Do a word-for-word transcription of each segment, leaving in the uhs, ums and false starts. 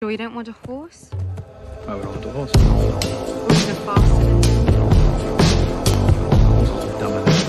Sure you don't want a horse? I would want a horse. Or even a faster than Dumb enough.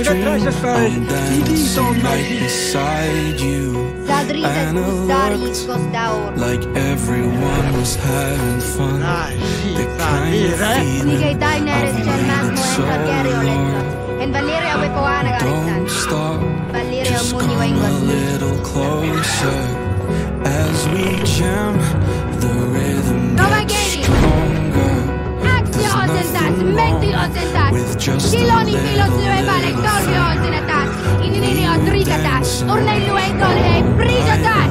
stream, I'm dancing right Sa beside you. dritës And it gustari looked costaur. like everyone was having fun. The kind of Kuigi feeling Tainer I've seal mäsmu waited so enda Geri long. oletsot. En Valeria või Poana Don't karistan. stop, Valeria just on come munni a võingus. little closer. As we jam, the rhythm Nova gets Geri. stronger. Aktio osentas, menti osentas. With just a Siloni pilot little lyövälle bit of torvio osentas. Ininini on trigatas. Urneillu ei kolhe prisatas.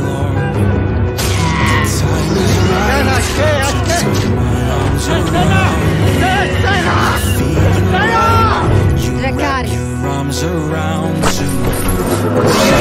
Drekari. Your arms around too.